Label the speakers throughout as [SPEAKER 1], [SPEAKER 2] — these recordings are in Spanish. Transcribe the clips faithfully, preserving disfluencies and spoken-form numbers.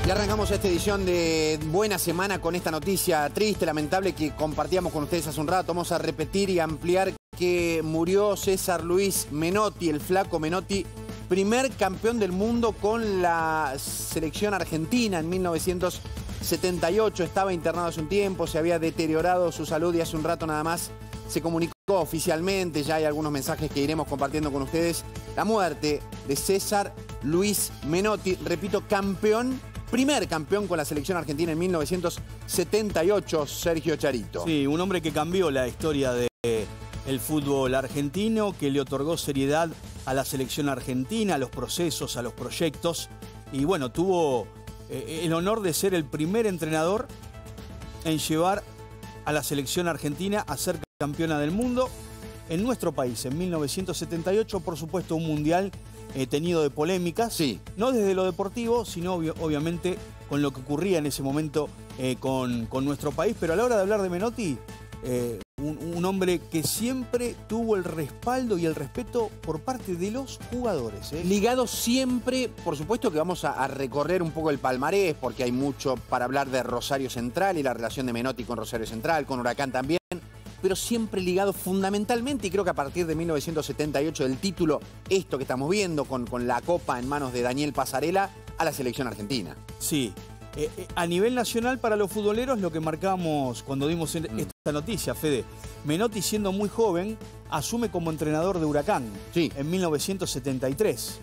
[SPEAKER 1] Y arrancamos esta edición de Buena Semana con esta noticia triste, lamentable, que compartíamos con ustedes hace un rato. Vamos a repetir y ampliar que murió César Luis Menotti, el flaco Menotti, primer campeón del mundo con la selección argentina en mil novecientos setenta y ocho. Estaba internado hace un tiempo, se había deteriorado su salud y hace un rato nada más se comunicó oficialmente, ya hay algunos mensajes que iremos compartiendo con ustedes, la muerte de César Luis Menotti, repito, campeón, primer campeón con la selección argentina en mil novecientos setenta y ocho, Sergio Charito.
[SPEAKER 2] Sí, un hombre que cambió la historia del fútbol argentino, que le otorgó seriedad a la selección argentina, a los procesos, a los proyectos, y bueno, tuvo eh, el honor de ser el primer entrenador en llevar a la selección argentina a ser campeona del mundo en nuestro país. En mil novecientos setenta y ocho, por supuesto, un mundial eh, tenido de polémicas,
[SPEAKER 1] sí,
[SPEAKER 2] no desde lo deportivo, sino obvio, obviamente con lo que ocurría en ese momento eh, con, con nuestro país. Pero a la hora de hablar de Menotti, eh, un, un hombre que siempre tuvo el respaldo y el respeto por parte de los jugadores. ¿eh?
[SPEAKER 1] Ligado siempre, por supuesto que vamos a, a recorrer un poco el palmarés, porque hay mucho para hablar de Rosario Central y la relación de Menotti con Rosario Central, con Huracán también, pero siempre ligado fundamentalmente, y creo que a partir de mil novecientos setenta y ocho, del título, esto que estamos viendo, con, con la copa en manos de Daniel Pasarela, a la selección argentina.
[SPEAKER 2] Sí, eh, eh, a nivel nacional para los futboleros, lo que marcamos cuando dimos en mm. esta noticia, Fede, Menotti, siendo muy joven, asume como entrenador de Huracán,
[SPEAKER 1] sí,
[SPEAKER 2] en mil novecientos setenta y tres.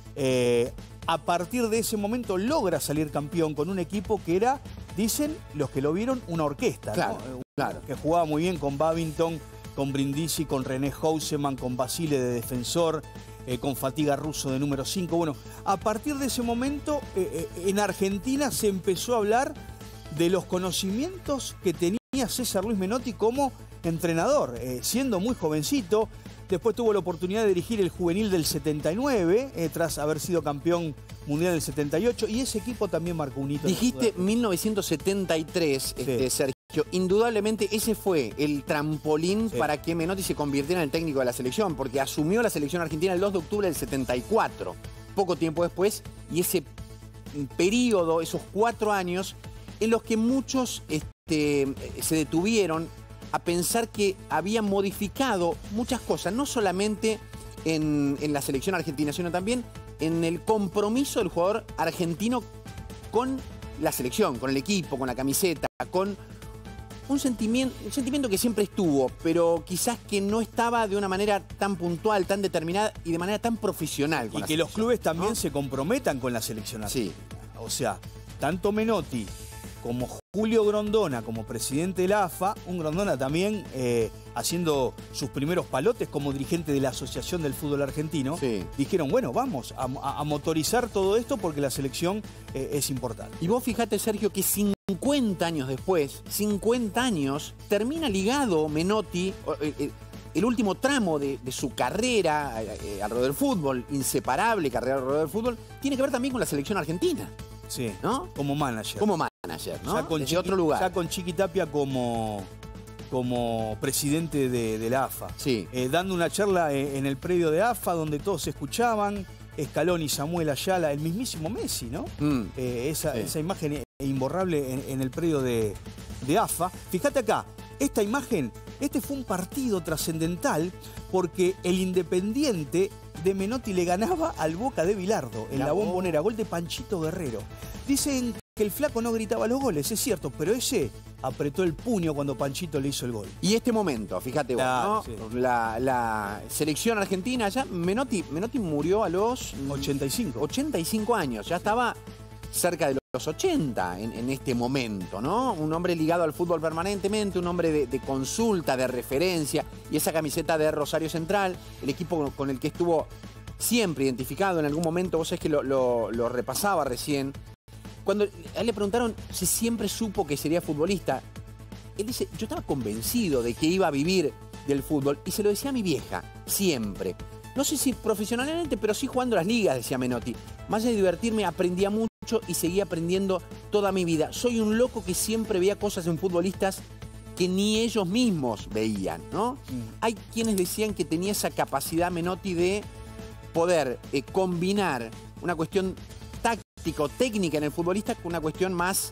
[SPEAKER 2] Eh, a partir de ese momento logra salir campeón con un equipo que era, dicen los que lo vieron, una orquesta,
[SPEAKER 1] claro,
[SPEAKER 2] ¿no?
[SPEAKER 1] Claro.
[SPEAKER 2] Que jugaba muy bien con Babington, con Brindisi, con René Houseman, con Basile de defensor, eh, con Fatiga Russo de número cinco. Bueno, a partir de ese momento, eh, eh, en Argentina se empezó a hablar de los conocimientos que tenía César Luis Menotti como entrenador, eh, siendo muy jovencito. Después tuvo la oportunidad de dirigir el juvenil del setenta y nueve, eh, tras haber sido campeón mundial del setenta y ocho, y ese equipo también marcó un hito.
[SPEAKER 1] Dijiste mil novecientos setenta y tres, sí, este, Sergio. Indudablemente ese fue el trampolín, sí, para que Menotti se convirtiera en el técnico de la selección, porque asumió la selección argentina el dos de octubre del setenta y cuatro, poco tiempo después, y ese periodo, esos cuatro años, en los que muchos este, se detuvieron a pensar que habían modificado muchas cosas, no solamente en, en la selección argentina, sino también en el compromiso del jugador argentino con la selección, con el equipo, con la camiseta, con un sentimiento, un sentimiento que siempre estuvo, pero quizás que no estaba de una manera tan puntual, tan determinada y de manera tan profesional. Con
[SPEAKER 2] y
[SPEAKER 1] la
[SPEAKER 2] que los clubes también, ¿no?, se comprometan con la selección argentina.
[SPEAKER 1] Sí.
[SPEAKER 2] O sea, tanto Menotti como Julio Grondona, como presidente de la A F A, un Grondona también eh, haciendo sus primeros palotes como dirigente de la Asociación del Fútbol Argentino, sí, dijeron, bueno, vamos a, a, a motorizar todo esto porque la selección eh, es importante.
[SPEAKER 1] Y vos fijate, Sergio, que cincuenta años después, cincuenta años, termina ligado Menotti, eh, el último tramo de, de su carrera eh, alrededor del fútbol, inseparable carrera alrededor del fútbol, tiene que ver también con la selección argentina.
[SPEAKER 2] Sí,
[SPEAKER 1] ¿no?
[SPEAKER 2] Como manager.
[SPEAKER 1] Como manager, ¿no?
[SPEAKER 2] Ya con
[SPEAKER 1] Desde
[SPEAKER 2] Chiqui,
[SPEAKER 1] otro lugar.
[SPEAKER 2] Ya con Chiqui Tapia como, como presidente de, de la A F A.
[SPEAKER 1] Sí.
[SPEAKER 2] Eh, dando una charla en el predio de A F A donde todos se escuchaban, Scaloni, Samuel Ayala, el mismísimo Messi, ¿no? Mm. Eh, esa, sí, esa imagen imborrable en, en el predio de, de A F A. Fíjate acá, esta imagen, este fue un partido trascendental porque el Independiente de Menotti le ganaba al Boca de Bilardo en la, la Bombonera, gol de Panchito Guerrero. Dicen que el flaco no gritaba los goles, es cierto, pero ese apretó el puño cuando Panchito le hizo el gol.
[SPEAKER 1] Y este momento, fíjate vos,
[SPEAKER 2] claro,
[SPEAKER 1] ¿no?
[SPEAKER 2] Sí.
[SPEAKER 1] La, la selección argentina, ya Menotti, Menotti murió a los
[SPEAKER 2] ochenta y cinco.
[SPEAKER 1] ochenta y cinco años, ya estaba cerca de los ochenta en, en este momento, ¿no? Un hombre ligado al fútbol permanentemente, un hombre de, de consulta, de referencia, y esa camiseta de Rosario Central, el equipo con el que estuvo siempre identificado en algún momento, vos sabés que lo, lo, lo repasaba recién, cuando a él le preguntaron si siempre supo que sería futbolista, él dice, yo estaba convencido de que iba a vivir del fútbol, y se lo decía a mi vieja, siempre. No sé si profesionalmente, pero sí jugando las ligas, decía Menotti. Más allá de divertirme, aprendía mucho y seguí aprendiendo toda mi vida. Soy un loco que siempre veía cosas en futbolistas que ni ellos mismos veían, ¿no? Mm. Hay quienes decían que tenía esa capacidad Menotti de poder eh, combinar una cuestión táctico-técnica en el futbolista que una cuestión más,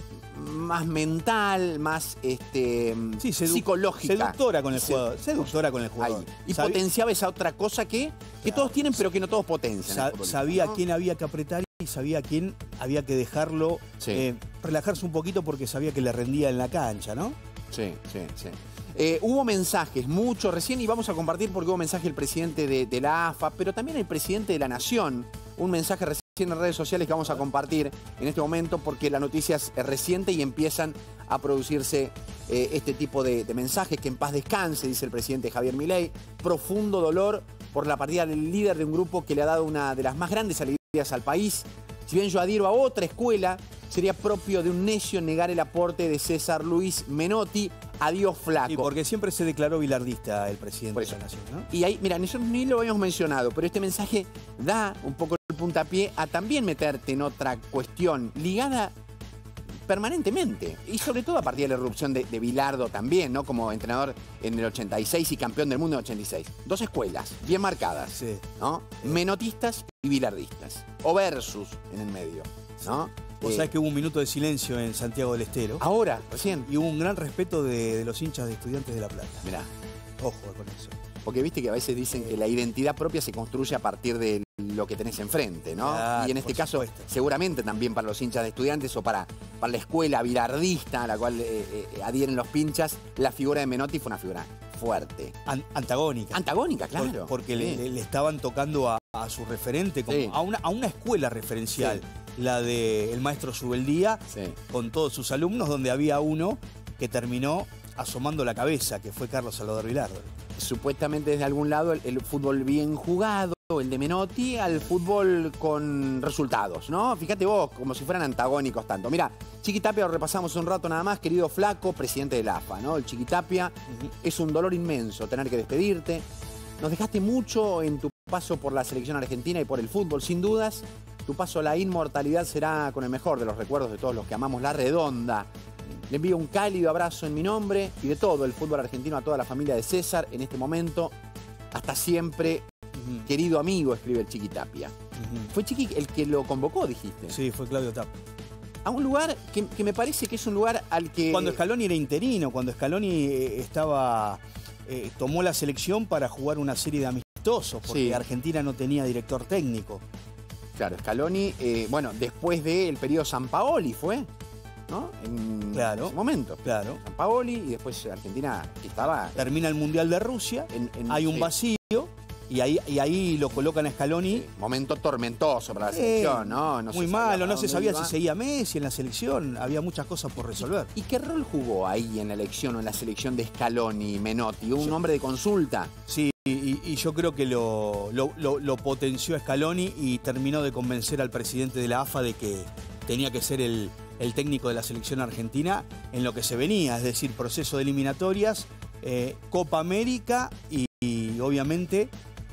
[SPEAKER 1] más mental, más este,
[SPEAKER 2] sí, sedu
[SPEAKER 1] psicológica.
[SPEAKER 2] Seductora con el jugador. Seductora con el jugador.
[SPEAKER 1] Ahí. Y Sabí potenciaba esa otra cosa que, que claro. todos tienen, pero que no todos potencian.
[SPEAKER 2] Sa sabía ¿no? quién había que apretar y sabía a quién había que dejarlo sí. eh, relajarse un poquito porque sabía que le rendía en la cancha, ¿no?
[SPEAKER 1] Sí, sí, sí. Eh, hubo mensajes, muchos recién, y vamos a compartir porque hubo mensaje del presidente de, de la A F A, pero también el presidente de la Nación. Un mensaje recién en redes sociales que vamos a compartir en este momento porque la noticia es reciente y empiezan a producirse eh, este tipo de, de mensajes. Que en paz descanse, dice el presidente Javier Milei. Profundo dolor por la partida del líder de un grupo que le ha dado una de las más grandes alegrías al país. Si bien yo adhiero a otra escuela, sería propio de un necio negar el aporte de César Luis Menotti. Adiós, flaco.
[SPEAKER 2] Y porque siempre se declaró bilardista el presidente de la Nación, ¿no?
[SPEAKER 1] Y ahí, mira, nosotros ni lo habíamos mencionado, pero este mensaje da un poco el puntapié a también meterte en otra cuestión ligada permanentemente. Y sobre todo a partir de la irrupción de, de Bilardo también, ¿no? Como entrenador en el ochenta y seis y campeón del mundo en el ochenta y seis. Dos escuelas bien marcadas, sí. ¿no? Sí. Menotistas y bilardistas. O versus en el medio, ¿no?
[SPEAKER 2] Vos sabés que hubo un minuto de silencio en Santiago del Estero.
[SPEAKER 1] Ahora, recién.
[SPEAKER 2] Y hubo un gran respeto de, de los hinchas de Estudiantes de La Plata.
[SPEAKER 1] Mirá.
[SPEAKER 2] Ojo con eso.
[SPEAKER 1] Porque viste que a veces dicen que la identidad propia se construye a partir de lo que tenés enfrente, ¿no?
[SPEAKER 2] Claro,
[SPEAKER 1] y en este caso,
[SPEAKER 2] supuesto.
[SPEAKER 1] seguramente también para los hinchas de Estudiantes o para, para la escuela bilardista a la cual eh, eh, adhieren los pinchas, la figura de Menotti fue una figura fuerte.
[SPEAKER 2] An antagónica.
[SPEAKER 1] Antagónica, claro.
[SPEAKER 2] Por, porque
[SPEAKER 1] sí.
[SPEAKER 2] le, le estaban tocando a, a su referente, como sí. a, una, a una escuela referencial. Sí. La del maestro Subeldía, sí. con todos sus alumnos, donde había uno que terminó asomando la cabeza, que fue Carlos Salvador Bilardo.
[SPEAKER 1] Supuestamente desde algún lado el, el fútbol bien jugado, el de Menotti, al fútbol con resultados, ¿no? Fíjate vos, como si fueran antagónicos tanto. Mira, Chiquitapia, lo repasamos un rato nada más, querido flaco, presidente del A F A, ¿no? El Chiquitapia, uh-huh. es un dolor inmenso tener que despedirte. Nos dejaste mucho en tu paso por la selección argentina y por el fútbol, sin dudas. Tu paso a la inmortalidad será con el mejor de los recuerdos de todos los que amamos la redonda. Le envío un cálido abrazo en mi nombre y de todo el fútbol argentino a toda la familia de César en este momento. Hasta siempre, uh-huh. querido amigo, escribe el Chiquitapia. Uh-huh. Fue Chiqui el que lo convocó, dijiste.
[SPEAKER 2] Sí, fue Claudio Tapia.
[SPEAKER 1] A un lugar que, que me parece que es un lugar al que...
[SPEAKER 2] Cuando Scaloni era interino, cuando Scaloni estaba... Eh, tomó la selección para jugar una serie de amistosos, porque sí. Argentina no tenía director técnico.
[SPEAKER 1] Claro, Scaloni, eh, bueno, después del periodo Sampaoli fue, ¿no? En
[SPEAKER 2] claro,
[SPEAKER 1] ese momento.
[SPEAKER 2] Claro.
[SPEAKER 1] Sampaoli y después Argentina que estaba...
[SPEAKER 2] Termina el Mundial de Rusia, en, en, hay un sí. vacío y ahí, y ahí lo colocan a Scaloni. Sí.
[SPEAKER 1] Momento tormentoso para la selección, eh, ¿no? no
[SPEAKER 2] muy malo, no se sabía si seguía Messi en la selección, había muchas cosas por resolver.
[SPEAKER 1] ¿Y, y qué rol jugó ahí en la elección o en la selección de Scaloni, Menotti? ¿Un sí. hombre de consulta?
[SPEAKER 2] Sí. Y, y yo creo que lo, lo, lo, lo potenció Scaloni y terminó de convencer al presidente de la A F A de que tenía que ser el, el técnico de la selección argentina en lo que se venía, es decir, proceso de eliminatorias, eh, Copa América y, y obviamente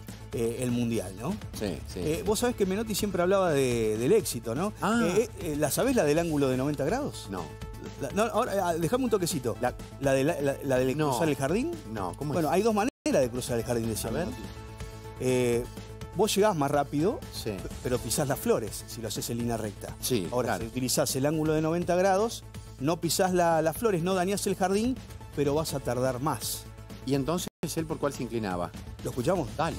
[SPEAKER 2] eh, el Mundial, ¿no?
[SPEAKER 1] Sí, sí.
[SPEAKER 2] Eh, vos sabés que Menotti siempre hablaba de, del éxito, ¿no?
[SPEAKER 1] Ah.
[SPEAKER 2] Eh, eh, ¿La sabés la del ángulo de noventa grados?
[SPEAKER 1] No.
[SPEAKER 2] La, no ahora, dejame un toquecito. ¿La, la de, la, la, la de no. cruzar el jardín?
[SPEAKER 1] No, ¿cómo
[SPEAKER 2] bueno,
[SPEAKER 1] es?
[SPEAKER 2] hay dos maneras de cruzar el jardín, decía Menotti. Eh, vos llegás más rápido,
[SPEAKER 1] sí.
[SPEAKER 2] pero pisás las flores si lo haces en línea recta.
[SPEAKER 1] Sí,
[SPEAKER 2] ahora,
[SPEAKER 1] claro.
[SPEAKER 2] si utilizás el ángulo de noventa grados, no pisás la, las flores, no dañás el jardín, pero vas a tardar más.
[SPEAKER 1] ¿Y entonces él por cuál se inclinaba?
[SPEAKER 2] ¿Lo escuchamos?
[SPEAKER 1] Dale.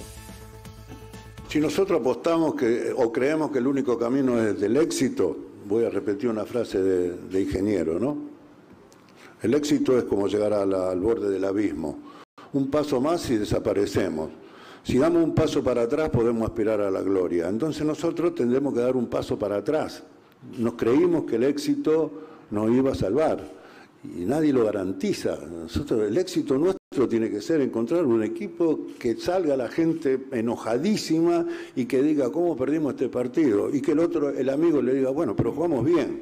[SPEAKER 3] Si nosotros apostamos que, o creemos que el único camino es del éxito, voy a repetir una frase de, de ingeniero, ¿no? El éxito es como llegar a la, al borde del abismo. Un paso más y desaparecemos. Si damos un paso para atrás podemos aspirar a la gloria. Entonces nosotros tendremos que dar un paso para atrás. Nos creímos que el éxito nos iba a salvar y nadie lo garantiza. Nosotros, el éxito nuestro tiene que ser encontrar un equipo que salga la gente enojadísima y que diga cómo perdimos este partido y que el otro, el amigo le diga, bueno, pero jugamos bien.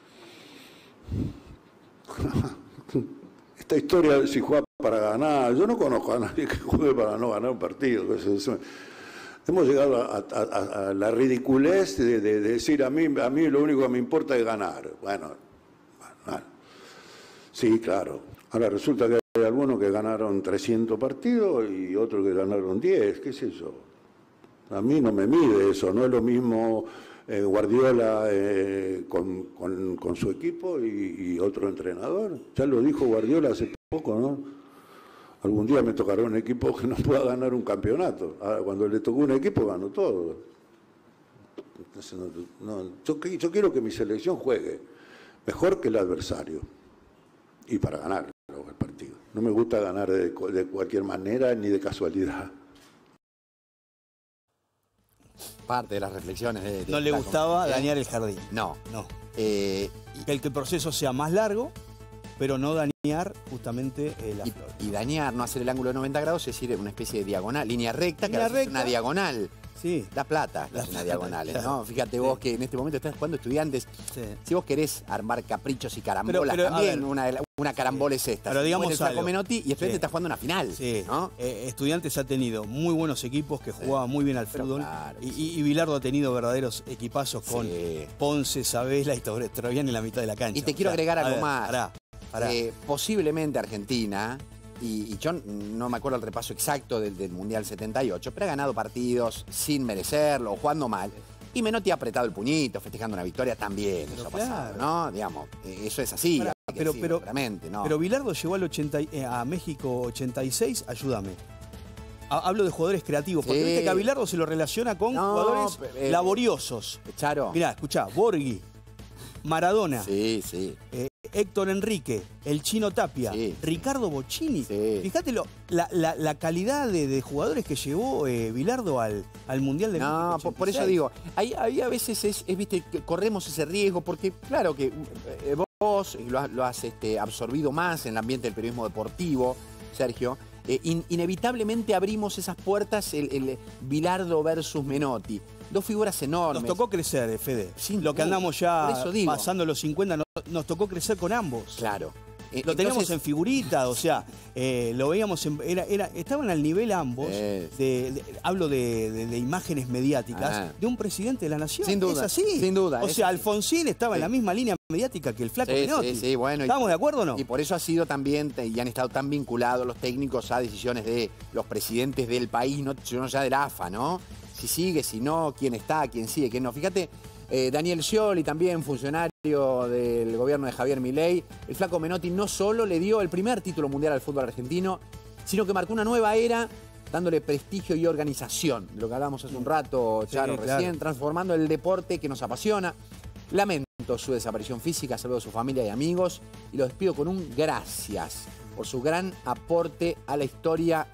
[SPEAKER 3] Esta historia de si juega para ganar, yo no conozco a nadie que juegue para no ganar un partido. Hemos llegado a, a, a la ridiculez de, de, de decir a mí, a mí lo único que me importa es ganar. Bueno, bueno, sí, claro. Ahora resulta que hay algunos que ganaron trescientos partidos y otros que ganaron diez, qué sé yo. A mí no me mide eso, no es lo mismo eh, Guardiola eh, con, con, con su equipo y, y otro entrenador. Ya lo dijo Guardiola hace poco, ¿no? Algún día me tocará un equipo que no pueda ganar un campeonato. Ahora, cuando le tocó un equipo, ganó todo. Entonces, no, no, yo, yo quiero que mi selección juegue mejor que el adversario y para ganar el partido. No me gusta ganar de, de cualquier manera ni de casualidad.
[SPEAKER 1] Parte de las reflexiones de... de
[SPEAKER 2] no le gustaba dañar el jardín.
[SPEAKER 1] No.
[SPEAKER 2] No.
[SPEAKER 1] Eh,
[SPEAKER 2] y, que el, que el proceso sea más largo, pero no dañar justamente eh, la
[SPEAKER 1] y,
[SPEAKER 2] flor.
[SPEAKER 1] Y dañar, no hacer el ángulo de noventa grados, es decir, una especie de diagonal, línea recta,
[SPEAKER 2] línea
[SPEAKER 1] que
[SPEAKER 2] recta.
[SPEAKER 1] Es una diagonal.
[SPEAKER 2] Sí.
[SPEAKER 1] Da plata, las
[SPEAKER 2] plata,
[SPEAKER 1] diagonales,
[SPEAKER 2] claro.
[SPEAKER 1] ¿no? Fíjate
[SPEAKER 2] sí.
[SPEAKER 1] vos que en este momento estás jugando Estudiantes. Sí. Si vos querés armar caprichos y carambolas
[SPEAKER 2] pero, pero,
[SPEAKER 1] también,
[SPEAKER 2] ver,
[SPEAKER 1] una, una carambola es esta.
[SPEAKER 2] Pero digamos
[SPEAKER 1] el Flaco
[SPEAKER 2] algo.
[SPEAKER 1] Menotti y Estudiantes sí. está jugando una final.
[SPEAKER 2] Sí.
[SPEAKER 1] ¿no?
[SPEAKER 2] Eh, Estudiantes ha tenido muy buenos equipos que jugaban sí. muy bien al fútbol. Claro, y, sí. y Bilardo ha tenido verdaderos equipazos con sí. Ponce, Sabela y Troviani en la mitad de la cancha.
[SPEAKER 1] Y te quiero o sea, agregar algo
[SPEAKER 2] ver,
[SPEAKER 1] más.
[SPEAKER 2] Pará, pará.
[SPEAKER 1] Eh, posiblemente Argentina... Y, y yo no me acuerdo el repaso exacto del, del Mundial setenta y ocho, pero ha ganado partidos sin merecerlo, jugando mal. Y Menotti ha apretado el puñito, festejando una victoria también. Pero eso claro. ha pasado, ¿no? Digamos, eso es así.
[SPEAKER 2] Pará, pero,
[SPEAKER 1] decirlo,
[SPEAKER 2] pero,
[SPEAKER 1] ¿no?
[SPEAKER 2] pero Bilardo llegó al ochenta, eh, a México ochenta y seis, ayúdame. Hablo de jugadores creativos, porque sí. viste que a Bilardo se lo relaciona con no, jugadores eh, laboriosos.
[SPEAKER 1] Charo.
[SPEAKER 2] Mirá, escuchá, Borghi, Maradona.
[SPEAKER 1] Sí, sí.
[SPEAKER 2] Eh, Héctor Enrique, el Chino Tapia, sí, Ricardo Bocchini. Sí. Fíjate lo, la, la, la calidad de, de jugadores que llevó eh, Bilardo al, al Mundial de
[SPEAKER 1] no,
[SPEAKER 2] México.
[SPEAKER 1] No, por eso digo, ahí, ahí a veces es, es, viste, que corremos ese riesgo, porque claro que eh, vos lo has, lo has este, absorbido más en el ambiente del periodismo deportivo, Sergio. Eh, in, inevitablemente abrimos esas puertas, el, el Bilardo versus Menotti. Dos figuras enormes.
[SPEAKER 2] Nos tocó crecer, Fede. Sin lo que andamos ya pasando los cincuenta, nos, nos tocó crecer con ambos.
[SPEAKER 1] Claro.
[SPEAKER 2] Eh, lo teníamos entonces... en figurita, o sea, eh, lo veíamos, en, era, era, estaban al nivel ambos, eh. de, de, hablo de, de, de imágenes mediáticas, ah. de un presidente de la nación.
[SPEAKER 1] Sin duda,
[SPEAKER 2] es así.
[SPEAKER 1] Sin duda.
[SPEAKER 2] O sea, Alfonsín estaba sí. en la misma línea mediática que el Flaco
[SPEAKER 1] sí,
[SPEAKER 2] Menotti.
[SPEAKER 1] Sí, sí, bueno.
[SPEAKER 2] ¿Estamos
[SPEAKER 1] y,
[SPEAKER 2] de acuerdo o no?
[SPEAKER 1] Y por eso ha sido también, y han estado tan vinculados los técnicos a decisiones de los presidentes del país, no, no ya del A F A, ¿no? Si sigue, si no, quién está, quién sigue, quién no. Fíjate, eh, Daniel Scioli, también funcionario del gobierno de Javier Milei, el Flaco Menotti no solo le dio el primer título mundial al fútbol argentino, sino que marcó una nueva era, dándole prestigio y organización, de lo que hablábamos hace un rato, Charo, sí, recién, claro. transformando el deporte que nos apasiona. Lamento su desaparición física, saludo a su familia y amigos, y lo despido con un gracias por su gran aporte a la historia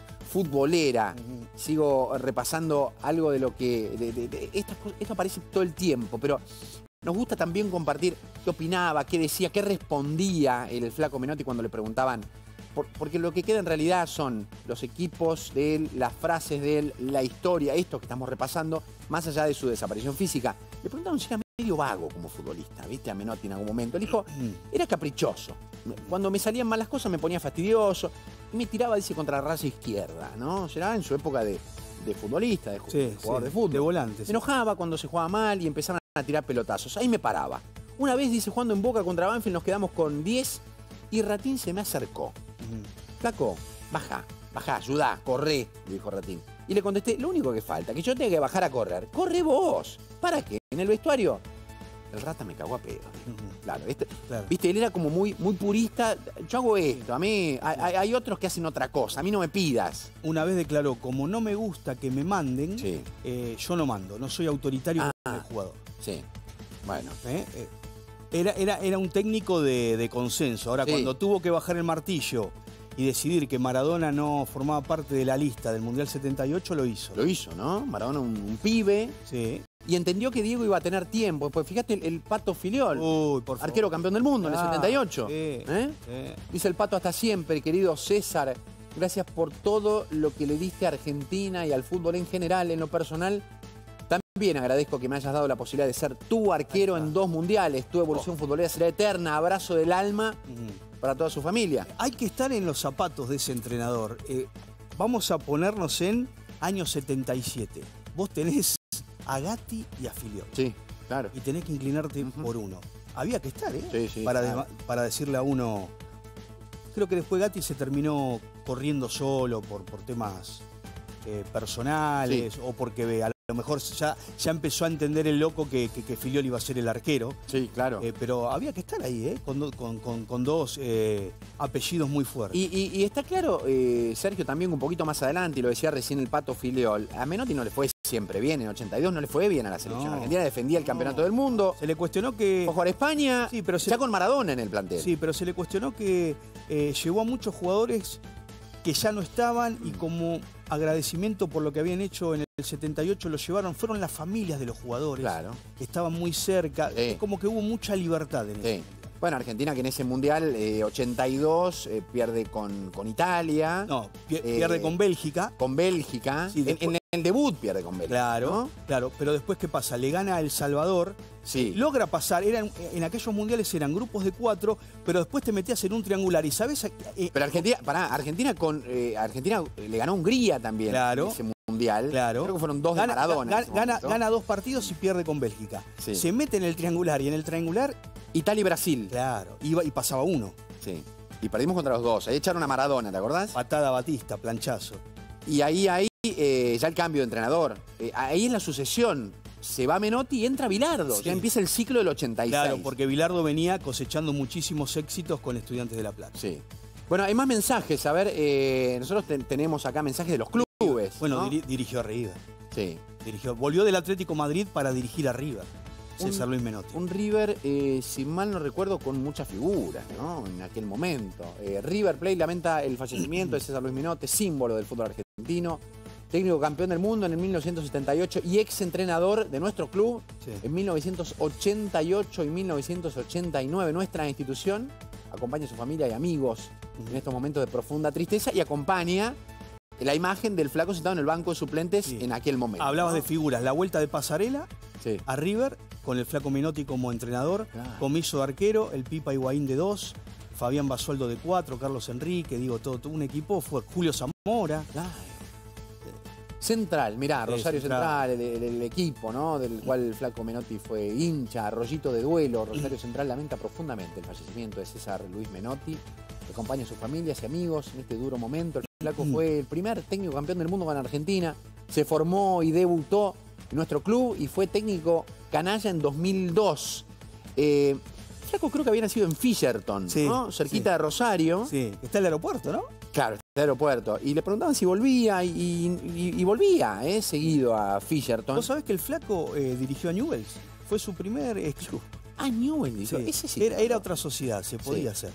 [SPEAKER 1] futbolera. Uh-huh. Sigo repasando algo de lo que... De, de, de, esto, esto aparece todo el tiempo, pero nos gusta también compartir qué opinaba, qué decía, qué respondía el Flaco Menotti cuando le preguntaban. Por, porque lo que queda en realidad son los equipos de él, las frases de él, la historia, esto que estamos repasando, más allá de su desaparición física. Le preguntaron si era medio vago como futbolista, ¿viste? A Menotti en algún momento. Él dijo, era caprichoso. Cuando me salían malas cosas me ponía fastidioso y me tiraba, dice, contra la raza izquierda, ¿no? Será en su época de, de futbolista, de,
[SPEAKER 2] sí,
[SPEAKER 1] jugador
[SPEAKER 2] sí,
[SPEAKER 1] de fútbol.
[SPEAKER 2] De volante.
[SPEAKER 1] Se enojaba cuando se jugaba mal y empezaban a tirar pelotazos. Ahí me paraba. Una vez, dice, jugando en Boca contra Banfield, nos quedamos con diez y Ratín se me acercó. Uh-huh. Flaco, baja, baja, ayudá, corré, le dijo Ratín. Y le contesté, lo único que falta, que yo tenga que bajar a correr. ¡Corre vos! ¿Para qué? En el vestuario. El Rata me cagó a pedo. Uh-huh. Claro, este, claro, viste, él era como muy, muy purista. Yo hago esto, a mí, hay, hay otros que hacen otra cosa, a mí no me pidas.
[SPEAKER 2] Una vez declaró, como no me gusta que me manden,
[SPEAKER 1] sí.
[SPEAKER 2] eh, yo no mando, no soy autoritario
[SPEAKER 1] ah,
[SPEAKER 2] con el jugador.
[SPEAKER 1] Sí, bueno.
[SPEAKER 2] ¿Eh? Eh, era, era, era un técnico de, de consenso. Ahora, sí. cuando tuvo que bajar el martillo y decidir que Maradona no formaba parte de la lista del Mundial setenta y ocho, lo hizo.
[SPEAKER 1] Lo hizo, ¿no? Maradona, un, un pibe.
[SPEAKER 2] Sí.
[SPEAKER 1] Y entendió que Diego iba a tener tiempo. Pues fíjate el, el Pato Filiol,
[SPEAKER 2] Uy, por
[SPEAKER 1] arquero
[SPEAKER 2] favor.
[SPEAKER 1] campeón del mundo ah, en el setenta y ocho.
[SPEAKER 2] Sí,
[SPEAKER 1] ¿Eh?
[SPEAKER 2] sí.
[SPEAKER 1] Dice el Pato, hasta siempre, querido César. Gracias por todo lo que le diste a Argentina y al fútbol en general, en lo personal. También agradezco que me hayas dado la posibilidad de ser tu arquero en dos mundiales. Tu evolución oh. futbolera será eterna. Abrazo del alma uh-huh. para toda su familia.
[SPEAKER 2] Hay que estar en los zapatos de ese entrenador. Eh, vamos a ponernos en año setenta y siete. Vos tenés a Gatti y a Filiol.
[SPEAKER 1] Sí, claro.
[SPEAKER 2] Y tenés que inclinarte uh-huh. por uno. Había que estar, ¿eh?
[SPEAKER 1] Sí, sí,
[SPEAKER 2] para,
[SPEAKER 1] claro.
[SPEAKER 2] de, para decirle a uno... Creo que después Gatti se terminó corriendo solo por, por temas eh, personales sí. o porque a lo mejor ya, ya empezó a entender el loco que, que, que Filiol iba a ser el arquero.
[SPEAKER 1] Sí, claro.
[SPEAKER 2] Eh, pero había que estar ahí, ¿eh? Con, do, con, con, con dos eh, apellidos muy fuertes.
[SPEAKER 1] Y, y, y está claro, eh, Sergio, también un poquito más adelante, y lo decía recién el Pato Filiol, a Menotti no le fue siempre bien, en ochenta y dos no le fue bien a la selección
[SPEAKER 2] no,
[SPEAKER 1] argentina, defendía el campeonato
[SPEAKER 2] no.
[SPEAKER 1] del mundo.
[SPEAKER 2] Se le cuestionó que...
[SPEAKER 1] Fue a jugar a España,
[SPEAKER 2] sí, pero se...
[SPEAKER 1] ya con Maradona en el plantel.
[SPEAKER 2] Sí, pero se le cuestionó que eh, llevó a muchos jugadores que ya no estaban y como agradecimiento por lo que habían hecho en el setenta y ocho lo llevaron, fueron las familias de los jugadores,
[SPEAKER 1] claro,
[SPEAKER 2] que estaban muy cerca,
[SPEAKER 1] sí.
[SPEAKER 2] como que hubo mucha libertad en
[SPEAKER 1] sí.
[SPEAKER 2] eso.
[SPEAKER 1] Bueno, Argentina que en ese Mundial eh, ochenta y dos eh, pierde con, con Italia.
[SPEAKER 2] No, pierde eh, con Bélgica.
[SPEAKER 1] Con Bélgica.
[SPEAKER 2] Sí, después...
[SPEAKER 1] en, en el debut pierde con Bélgica.
[SPEAKER 2] Claro,
[SPEAKER 1] ¿no?
[SPEAKER 2] claro. Pero después, ¿qué pasa? Le gana a El Salvador.
[SPEAKER 1] Sí.
[SPEAKER 2] Logra pasar. Eran, en aquellos mundiales eran grupos de cuatro, pero después te metías en un triangular. Y sabes. Eh,
[SPEAKER 1] pero Argentina, pará, Argentina con eh, Argentina le ganó a Hungría también.
[SPEAKER 2] Claro.
[SPEAKER 1] En ese mundial.
[SPEAKER 2] Claro.
[SPEAKER 1] Creo que fueron dos
[SPEAKER 2] gana,
[SPEAKER 1] de Maradona.
[SPEAKER 2] Gana, gana, gana dos partidos y pierde con Bélgica. Sí. Se mete en el triangular y en el triangular.
[SPEAKER 1] Italia y Brasil.
[SPEAKER 2] Claro. Iba y pasaba uno.
[SPEAKER 1] Sí. Y perdimos contra los dos. Ahí echaron a Maradona, ¿te acordás?
[SPEAKER 2] Patada Batista, planchazo.
[SPEAKER 1] Y ahí, ahí, eh, ya el cambio de entrenador. Eh, ahí es la sucesión. Se va Menotti y entra Bilardo. Sí. Ya empieza el ciclo del ochenta y seis.
[SPEAKER 2] Claro, porque Bilardo venía cosechando muchísimos éxitos con Estudiantes de La Plata.
[SPEAKER 1] Sí. Bueno, hay más mensajes. A ver, eh, nosotros te, tenemos acá mensajes de los clubes.
[SPEAKER 2] Bueno,
[SPEAKER 1] ¿no?
[SPEAKER 2] diri dirigió a River.
[SPEAKER 1] Sí.
[SPEAKER 2] Dirigió, volvió del Atlético Madrid para dirigir a River. César
[SPEAKER 1] un,
[SPEAKER 2] Luis Menotti.
[SPEAKER 1] Un River, eh, si mal no recuerdo, con muchas figuras, ¿no? En aquel momento. Eh, River Plate lamenta el fallecimiento de César Luis Menotti, símbolo del fútbol argentino. Técnico campeón del mundo en el mil novecientos setenta y ocho y ex entrenador de nuestro club sí. en mil novecientos ochenta y ocho y mil novecientos ochenta y nueve. Nuestra institución acompaña a su familia y amigos uh-huh. en estos momentos de profunda tristeza y acompaña la imagen del flaco sentado en el banco de suplentes sí. en aquel momento.
[SPEAKER 2] Hablabas
[SPEAKER 1] ¿no?
[SPEAKER 2] de figuras, la vuelta de Pasarela
[SPEAKER 1] sí.
[SPEAKER 2] a River con el flaco Menotti como entrenador, claro. Comiso de arquero, el Pipa Higuaín de dos, Fabián Basualdo de cuatro, Carlos Enrique, digo, todo, todo un equipo, fue Julio Zamora.
[SPEAKER 1] Claro. Central, mirá, Rosario Central, Central el, el, el equipo, ¿no? Del cual el flaco Menotti fue hincha, Arroyito de duelo. Rosario Central lamenta profundamente el fallecimiento de César Luis Menotti. Acompaña a sus familias y amigos en este duro momento. El flaco fue el primer técnico campeón del mundo con Argentina. Se formó y debutó en nuestro club y fue técnico canalla en dos mil dos. Eh, el flaco creo que había nacido en Fisherton, sí, ¿no? Cerquita sí. de Rosario.
[SPEAKER 2] Sí, está el aeropuerto, ¿no?
[SPEAKER 1] Claro, está el aeropuerto. Y le preguntaban si volvía y, y, y volvía, ¿eh? Seguido a Fisherton.
[SPEAKER 2] ¿Vos sabés que el flaco eh, dirigió a Newell's? Fue su primer eh, club.
[SPEAKER 1] Ah, Newell's.
[SPEAKER 2] Sí. Ese sí era, era otra sociedad, se podía sí. hacer.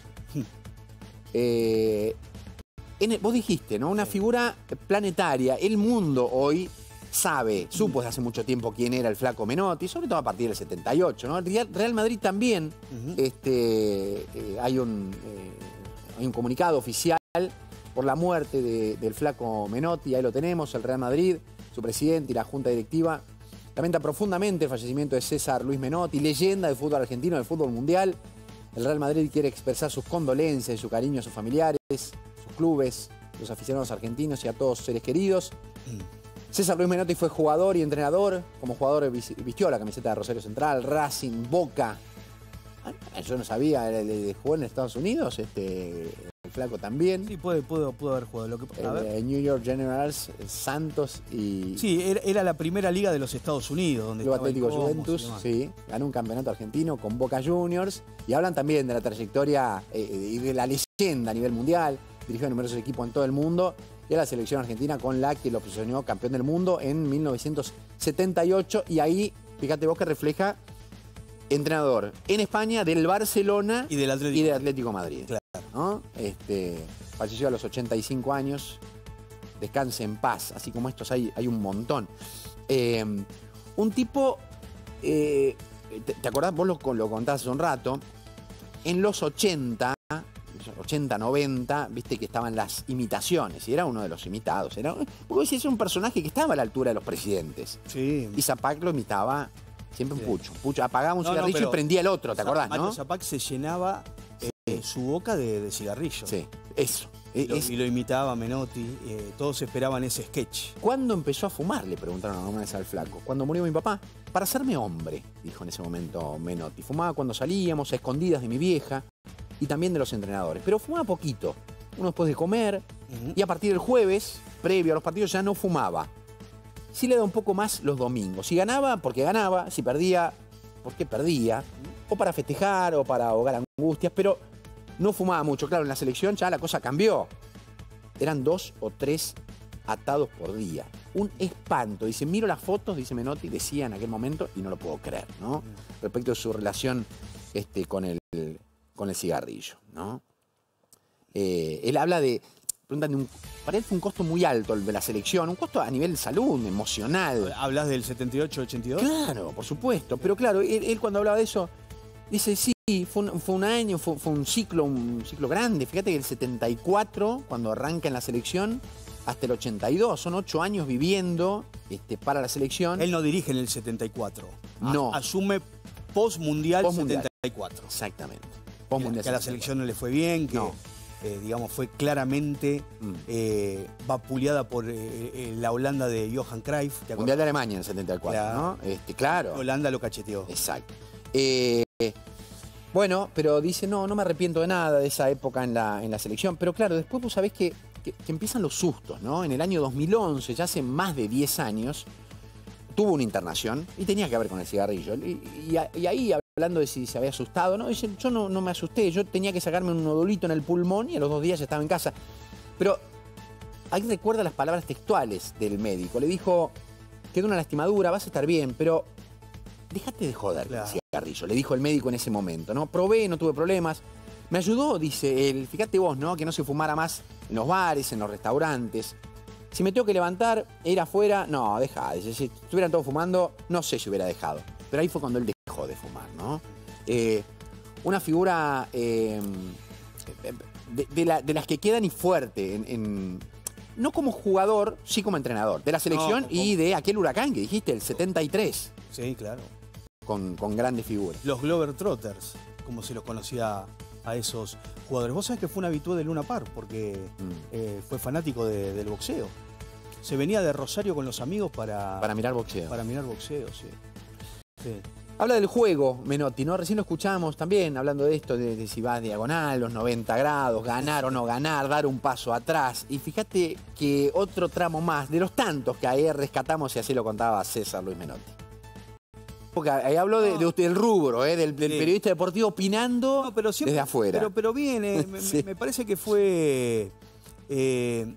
[SPEAKER 1] eh, en el, vos dijiste, ¿no? Una sí. figura planetaria. El mundo hoy sabe, supo desde hace mucho tiempo quién era el flaco Menotti, sobre todo a partir del setenta y ocho, ¿no? Real Madrid también, uh-huh. este, eh, hay, un, eh, hay un comunicado oficial por la muerte de, del flaco Menotti, ahí lo tenemos, el Real Madrid, su presidente y la junta directiva, lamenta profundamente el fallecimiento de César Luis Menotti, leyenda del fútbol argentino, del fútbol mundial. El Real Madrid quiere expresar sus condolencias y su cariño a sus familiares, sus clubes, los aficionados argentinos y a todos sus seres queridos. César Luis Menotti fue jugador y entrenador. Como jugador vistió la camiseta de Rosario Central, Racing, Boca. Yo no sabía, jugó en Estados Unidos, este, el flaco también.
[SPEAKER 2] Sí, puede, puede, puede haber jugado. Lo que, a ver.
[SPEAKER 1] El New York Generals, Santos y...
[SPEAKER 2] Sí, era, era la primera liga de los Estados Unidos. Donde
[SPEAKER 1] Club Atlético Juventus, sí. Ganó un campeonato argentino con Boca Juniors. Y hablan también de la trayectoria eh, y de la leyenda a nivel mundial. Dirigió a numerosos equipos en todo el mundo. Y a la selección argentina con la que lo posicionó campeón del mundo en mil novecientos setenta y ocho. Y ahí, fíjate vos que refleja... entrenador en España del Barcelona
[SPEAKER 2] y del Atlético,
[SPEAKER 1] y del Atlético Madrid.
[SPEAKER 2] Claro.
[SPEAKER 1] ¿No? Este, falleció a los ochenta y cinco años. Descanse en paz. Así como estos hay, hay un montón. Eh, un tipo, eh, te, ¿te acordás? Vos lo, lo contaste hace un rato. En los ochenta, ochenta, noventa, viste que estaban las imitaciones. Y era uno de los imitados. Era, porque ese es un personaje que estaba a la altura de los presidentes.
[SPEAKER 2] Sí.
[SPEAKER 1] Y Zapac lo imitaba. Siempre un
[SPEAKER 2] sí.
[SPEAKER 1] pucho. pucho. Apagaba un no, cigarrillo no, y prendía el otro, ¿te acordás,
[SPEAKER 2] Mario
[SPEAKER 1] no?
[SPEAKER 2] Zapac se llenaba eh, sí. su boca de, de cigarrillo.
[SPEAKER 1] Sí, eso.
[SPEAKER 2] Y lo, es... y lo imitaba Menotti. Eh, todos esperaban ese sketch.
[SPEAKER 1] ¿Cuándo empezó a fumar? Le preguntaron alguna vez al flaco. Cuando murió mi papá. Para hacerme hombre, dijo en ese momento Menotti. Fumaba cuando salíamos, a escondidas de mi vieja y también de los entrenadores. Pero fumaba poquito. Uno después de comer. Uh-huh. Y a partir del jueves, previo a los partidos, ya no fumaba. sí le da un poco más los domingos. Si ganaba, porque ganaba. Si perdía, porque perdía. O para festejar, o para ahogar angustias. Pero no fumaba mucho. Claro, en la selección ya la cosa cambió. Eran dos o tres atados por día. Un espanto. Dice, miro las fotos, dice Menotti, decía en aquel momento, y no lo puedo creer, ¿no? Respecto a su relación este, con, el, con el cigarrillo, ¿no? Eh, él habla de... Preguntan, un, para él fue un costo muy alto el de la selección, un costo a nivel de salud, emocional.
[SPEAKER 2] ¿Hablas del setenta y ocho ochenta y dos?
[SPEAKER 1] Claro, por supuesto. Pero claro, él, él cuando hablaba de eso, dice, sí, fue un, fue un año, fue, fue un ciclo, un ciclo grande. Fíjate que el setenta y cuatro, cuando arranca en la selección, hasta el ochenta y dos, son ocho años viviendo este, para la selección.
[SPEAKER 2] Él no dirige en el setenta y cuatro.
[SPEAKER 1] No.
[SPEAKER 2] A, asume post-mundial
[SPEAKER 1] Post
[SPEAKER 2] setenta y cuatro.
[SPEAKER 1] Exactamente.
[SPEAKER 2] Que, que a la selección no le fue bien, que... No. Eh, digamos, fue claramente mm. eh, vapuleada por eh, eh, la Holanda de Johan Cruyff.
[SPEAKER 1] Mundial de Alemania en el setenta y cuatro, claro. ¿no? Este, claro.
[SPEAKER 2] Holanda lo cacheteó.
[SPEAKER 1] Exacto. Eh, bueno, pero dice, no, no me arrepiento de nada de esa época en la, en la selección. Pero claro, después vos sabés que, que, que empiezan los sustos, ¿no? En el año dos mil once, ya hace más de diez años, tuvo una internación y tenía que ver con el cigarrillo. Y, y, y ahí, hablando de si se había asustado, no, dice, yo no, no me asusté, yo tenía que sacarme un nodulito en el pulmón y a los dos días ya estaba en casa. Pero ahí recuerda las palabras textuales del médico. Le dijo, quedó una lastimadura, vas a estar bien, pero déjate de joder con el cigarrillo, le dijo el médico en ese momento, ¿no? Probé, no tuve problemas. Me ayudó, dice él, fíjate vos, ¿no? Que no se fumara más en los bares, en los restaurantes. Si me tengo que levantar e ir afuera, no, deja. Dice, si estuvieran todos fumando, no sé si hubiera dejado. Pero ahí fue cuando él dejó de fumar, ¿no? Eh, una figura eh, de, de, la, de las que quedan y fuerte, en, en, no como jugador, sí como entrenador, de la selección no, y de aquel Huracán que dijiste, el setenta y tres.
[SPEAKER 2] Sí, claro.
[SPEAKER 1] Con, con grandes figuras.
[SPEAKER 2] Los Globetrotters, como se los conocía a esos jugadores. Vos sabés que fue un habitué de Luna Park, porque mm. eh, fue fanático de, del boxeo. Se venía de Rosario con los amigos para...
[SPEAKER 1] Para mirar boxeo.
[SPEAKER 2] Para mirar boxeo, sí. sí.
[SPEAKER 1] Habla del juego, Menotti, ¿no? Recién lo escuchamos también, hablando de esto, de, de si vas diagonal, los noventa grados, ganar o no ganar, dar un paso atrás. Y fíjate que otro tramo más, de los tantos que ahí rescatamos, y así lo contaba César Luis Menotti. Porque ahí hablo de, de usted, del rubro, ¿eh? del, del sí. periodista deportivo opinando no, pero siempre, desde afuera.
[SPEAKER 2] Pero, pero bien, eh, sí. me, me parece que fue... Eh,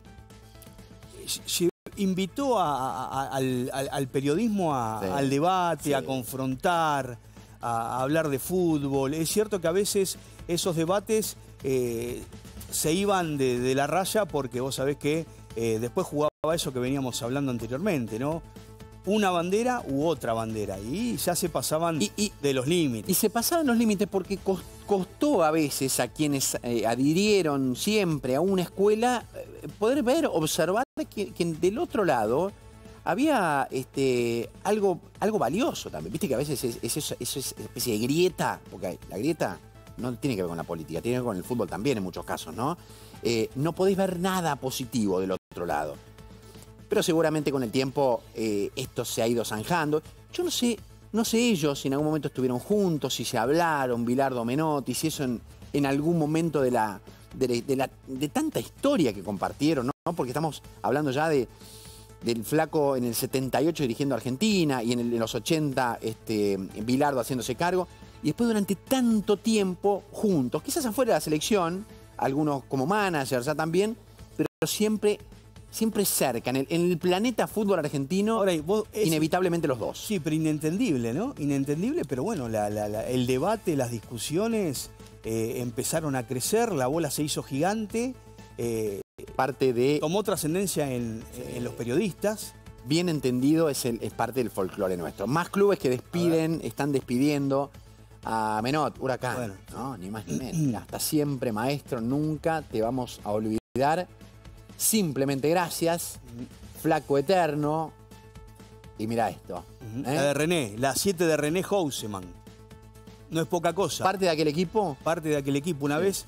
[SPEAKER 2] invitó a, a, al, al periodismo a, sí. al debate, sí. a confrontar, a, a hablar de fútbol. Es cierto que a veces esos debates eh, se iban de, de la raya porque vos sabés que eh, después jugaba eso que veníamos hablando anteriormente, ¿no? Una bandera u otra bandera, y ya se pasaban y, y, de los límites.
[SPEAKER 1] Y se pasaban los límites porque costó a veces a quienes eh, adhirieron siempre a una escuela eh, poder ver, observar que, que del otro lado había este, algo, algo valioso también. Viste que a veces es, es, es, es, es especie de grieta, porque la grieta no tiene que ver con la política, tiene que ver con el fútbol también en muchos casos, ¿no? Eh, no podéis ver nada positivo del otro lado. Pero seguramente con el tiempo eh, esto se ha ido zanjando. Yo no sé, no sé ellos si en algún momento estuvieron juntos, si se hablaron, Bilardo, Menotti, si eso en, en algún momento de, la, de, de, la, de tanta historia que compartieron, ¿no? Porque estamos hablando ya de, del Flaco en el setenta y ocho dirigiendo a Argentina y en, el, en los ochenta este, Bilardo haciéndose cargo. Y después durante tanto tiempo juntos, quizás afuera de la selección, algunos como managers ya también, pero siempre... Siempre cerca, en el, en el planeta fútbol argentino, ahora, vos, es, inevitablemente los dos.
[SPEAKER 2] Sí, pero inentendible, ¿no? Inentendible, pero bueno, la, la, la, el debate, las discusiones eh, empezaron a crecer, la bola se hizo gigante. Eh,
[SPEAKER 1] parte de...
[SPEAKER 2] Tomó trascendencia en, sí. en los periodistas.
[SPEAKER 1] Bien entendido, es, el, es parte del folclore nuestro. Más clubes que despiden, están despidiendo a Menot, Huracán. Bueno, no, ni más ni menos. Hasta siempre, maestro, nunca te vamos a olvidar. Simplemente gracias, Flaco eterno. Y mira esto.
[SPEAKER 2] ¿eh? La de René, la siete de René Houseman. No es poca cosa.
[SPEAKER 1] ¿Parte de aquel equipo?
[SPEAKER 2] Parte de aquel equipo. Una sí. vez,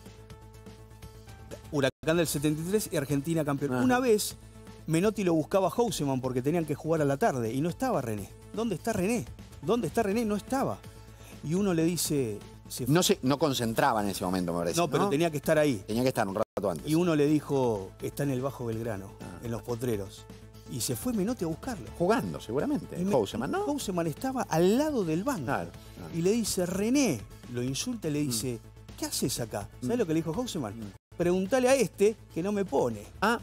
[SPEAKER 2] Huracán del setenta y tres y Argentina campeón. Ah. Una vez, Menotti lo buscaba a Houseman porque tenían que jugar a la tarde y no estaba René. ¿Dónde está René? ¿Dónde está René? No estaba. Y uno le dice...
[SPEAKER 1] Se no, se, no concentraba en ese momento, me parece.
[SPEAKER 2] No, pero ¿no? tenía que estar ahí.
[SPEAKER 1] Tenía que estar un rato antes.
[SPEAKER 2] Y uno le dijo, está en el Bajo Belgrano, ah. en los Potreros. y se fue Menotti a buscarlo.
[SPEAKER 1] Jugando, seguramente. Houseman, ¿no?
[SPEAKER 2] Houseman estaba al lado del banco.
[SPEAKER 1] Claro, claro.
[SPEAKER 2] Y le dice, René, lo insulta y le dice, mm. ¿qué haces acá? ¿Sabes mm. lo que le dijo Houseman? Mm. Preguntale a este que no me pone.
[SPEAKER 1] Ah.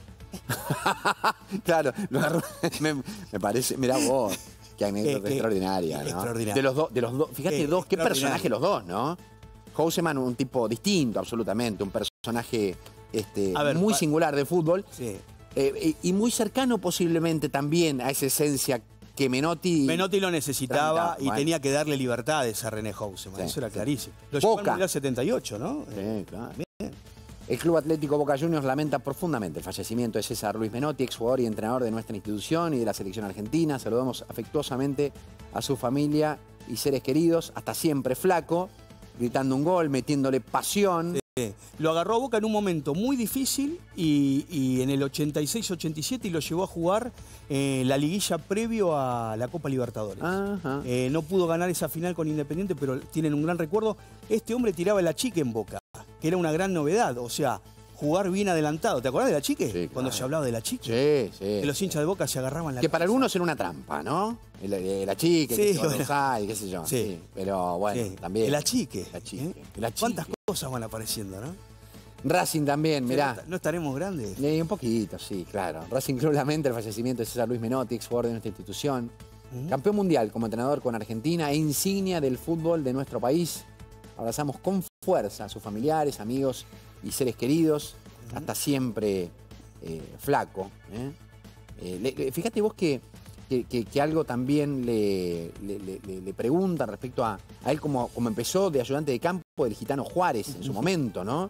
[SPEAKER 1] Claro, lo agarró, me, me parece, mirá vos, qué anécdota eh, extraordinaria, ¿no?
[SPEAKER 2] Extraordinaria.
[SPEAKER 1] De los dos, de los dos, fíjate eh, dos, qué personaje los dos, ¿no? Houseman, un tipo distinto absolutamente, un personaje este, ver, muy singular de fútbol. Sí. Eh, y, y muy cercano posiblemente también a esa esencia que Menotti...
[SPEAKER 2] Menotti lo necesitaba y bueno. tenía que darle libertades a René Houseman, sí, eso era sí. clarísimo. Lo llevó en el setenta y ocho, ¿no?
[SPEAKER 1] Sí, claro. Bien. El Club Atlético Boca Juniors lamenta profundamente el fallecimiento de César Luis Menotti, exjugador y entrenador de nuestra institución y de la selección argentina. Saludamos afectuosamente a su familia y seres queridos. Hasta siempre flaco, gritando un gol, metiéndole pasión.
[SPEAKER 2] Sí. Lo agarró a Boca en un momento muy difícil y, y en el ochenta y seis ochenta y siete y lo llevó a jugar eh, la liguilla previo a la Copa Libertadores. Eh, no pudo ganar esa final con Independiente, pero tienen un gran recuerdo. Este hombre tiraba el achique en Boca, que era una gran novedad, o sea, jugar bien adelantado. ¿Te acordás de la chique? Sí, claro. Cuando se hablaba de la chique. Sí, sí. Que los hinchas de Boca se agarraban la
[SPEAKER 1] Que para
[SPEAKER 2] cabeza.
[SPEAKER 1] algunos era una trampa, ¿no? El, el achique,
[SPEAKER 2] sí,
[SPEAKER 1] que se
[SPEAKER 2] bueno.
[SPEAKER 1] Rosal, qué sé yo. Sí. sí. Pero bueno, sí. también.
[SPEAKER 2] El achique.
[SPEAKER 1] El achique. ¿Eh?
[SPEAKER 2] El achique. ¿Cuántas cosas van apareciendo, no?
[SPEAKER 1] Racing también, mirá.
[SPEAKER 2] ¿No estaremos grandes?
[SPEAKER 1] Eh, un poquito, sí, claro. Racing Club lamenta el fallecimiento de César Luis Menotti, ex jugador de nuestra institución. Uh-huh. Campeón mundial como entrenador con Argentina e insignia del fútbol de nuestro país. Abrazamos con fuerza a sus familiares, amigos y seres queridos. Uh-huh. Hasta siempre eh, flaco. ¿eh? Eh, le, le, fíjate vos que, que, que, que algo también le, le, le, le preguntan respecto a, a él como, como empezó de ayudante de campo del Gitano Juárez en su momento, ¿no?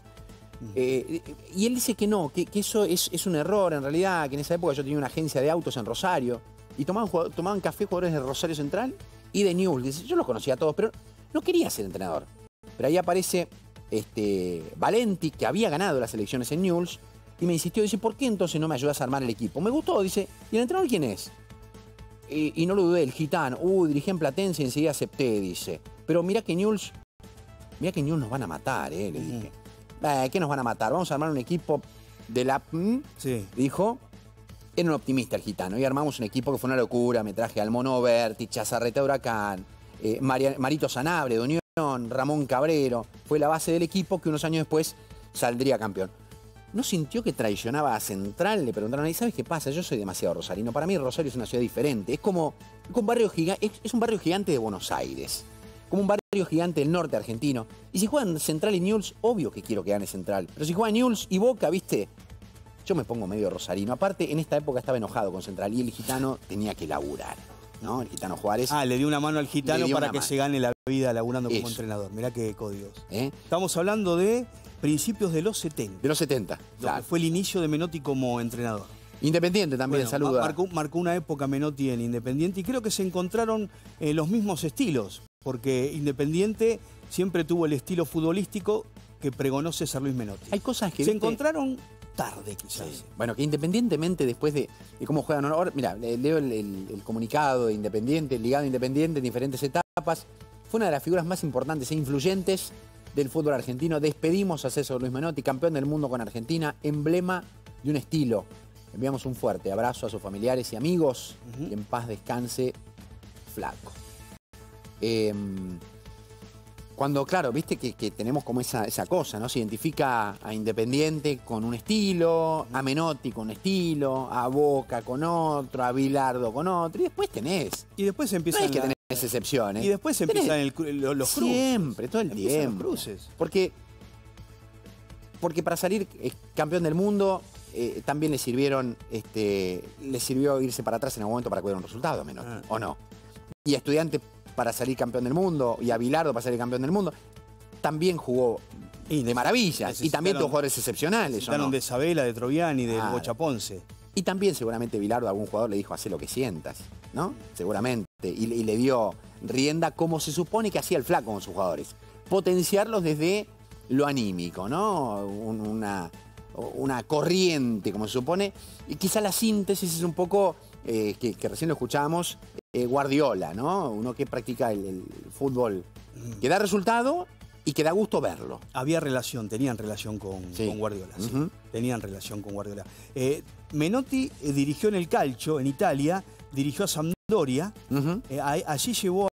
[SPEAKER 1] Eh, y él dice que no, que, que eso es, es un error en realidad, que en esa época yo tenía una agencia de autos en Rosario y tomaban, tomaban café jugadores de Rosario Central y de Newell's. Dice, yo los conocía a todos, pero no quería ser entrenador. Pero ahí aparece este, Valenti, que había ganado las elecciones en Newell's, y me insistió, dice, ¿por qué entonces no me ayudas a armar el equipo? Me gustó, dice, ¿y el entrenador quién es? Y, y no lo dudé, el Gitano. Uy, dirigí en Platense y enseguida acepté, dice. Pero mira que Newell's, mira que Newell's nos van a matar, eh, le dije. Eh, ¿Qué nos van a matar? Vamos a armar un equipo de la... Sí. Dijo, era un optimista el Gitano. Y armamos un equipo que fue una locura. Me traje al Mono Berti, Chazarreta Huracán, eh, Maria, Marito Sanabria de Unión, Ramón Cabrero. Fue la base del equipo que unos años después saldría campeón. ¿No sintió que traicionaba a Central? Le preguntaron ahí, ¿sabes qué pasa? Yo soy demasiado rosarino. Para mí Rosario es una ciudad diferente. Es como, como un barrio gigante, es, es un barrio gigante de Buenos Aires. Como un barrio gigante del norte argentino. Y si juegan Central y Newell's, obvio que quiero que gane Central. Pero si juegan Newell's y Boca, ¿viste? Yo me pongo medio rosarino. Aparte, en esta época estaba enojado con Central y el Gitano tenía que laburar, ¿no? El Gitano Juárez.
[SPEAKER 2] Ah, le dio una mano al Gitano para que mano. se gane la vida laburando Eso. como entrenador. Mirá qué códigos. ¿Eh? Estamos hablando de principios de los setenta.
[SPEAKER 1] De los setenta, claro.
[SPEAKER 2] Fue el inicio de Menotti como entrenador.
[SPEAKER 1] Independiente también, bueno, saluda.
[SPEAKER 2] Marcó, marcó una época Menotti en Independiente y creo que se encontraron eh, los mismos estilos. Porque Independiente siempre tuvo el estilo futbolístico que pregonó César Luis Menotti.
[SPEAKER 1] Hay cosas que...
[SPEAKER 2] Se viste... encontraron tarde, quizás. Sí.
[SPEAKER 1] Bueno, que independientemente después de, de cómo juegan... Ahora, mira, leo el, el, el comunicado de Independiente, el ligado Independiente en diferentes etapas. Fue una de las figuras más importantes e influyentes del fútbol argentino. Despedimos a César Luis Menotti, campeón del mundo con Argentina, emblema de un estilo. Enviamos un fuerte abrazo a sus familiares y amigos. Uh-huh. Y en paz descanse, flaco. Eh, cuando, claro, viste que, que tenemos como esa, esa cosa, ¿no? Se identifica a Independiente con un estilo, a Menotti con un estilo, a Boca con otro, a Bilardo con otro, y después tenés.
[SPEAKER 2] Y después empiezan...
[SPEAKER 1] No es que tenés la... excepciones.
[SPEAKER 2] Y después empiezan el, los cruces.
[SPEAKER 1] Siempre, todo el empiezan tiempo.
[SPEAKER 2] Los cruces.
[SPEAKER 1] Porque, porque para salir campeón del mundo... Eh, también le sirvieron, este, le sirvió irse para atrás en algún momento para cuidar un resultado, Menotti, ah. ¿o no? Y a Estudiante para salir campeón del mundo, y a Bilardo para salir campeón del mundo, también jugó y de maravillas, y también tuvo jugadores excepcionales, ¿o no?
[SPEAKER 2] de Sabela, de Troviani, de
[SPEAKER 1] ah.
[SPEAKER 2] Bocha Ponce.
[SPEAKER 1] Y también seguramente Bilardo a algún jugador le dijo, hacé lo que sientas, ¿no? Seguramente, y, y le dio rienda como se supone que hacía el Flaco con sus jugadores. Potenciarlos desde lo anímico, ¿no? Un, una... una corriente, como se supone, y quizá la síntesis es un poco, eh, que, que recién lo escuchábamos, eh, Guardiola, ¿no? Uno que practica el, el fútbol que da resultado y que da gusto verlo.
[SPEAKER 2] Había relación, tenían relación con, sí. con Guardiola. Sí. Uh-huh. Tenían relación con Guardiola. Eh, Menotti eh, dirigió en el Calcio, en Italia, dirigió a Sampdoria. Uh-huh. eh, allí llevó